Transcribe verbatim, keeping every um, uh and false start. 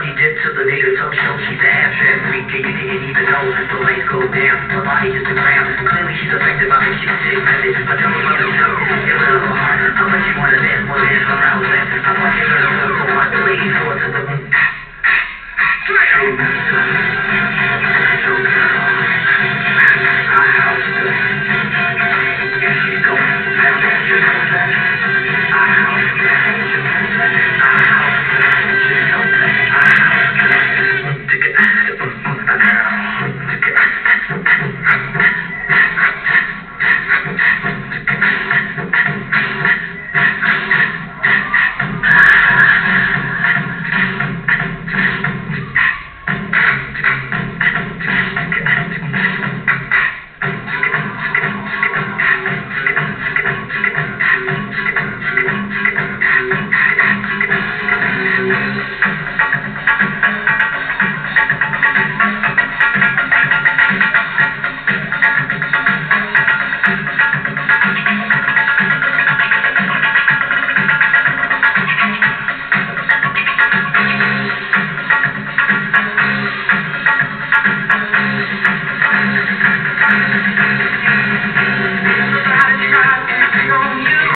Body dip to the nigga toe show. She's an ass fat freak and you didn't even know. The lights go down, her body just a ground. Clearly she's affected by the shit sick method. I tell her brother no, get rid of her heart. How much you wanna bet more than her outlet? I'm fucking her up, so I believe forward to the moon. Show me some. Show girl. I house her. Yeah, she's going. I bet you know that. I house her. I house her. You know that. I house her. Take it.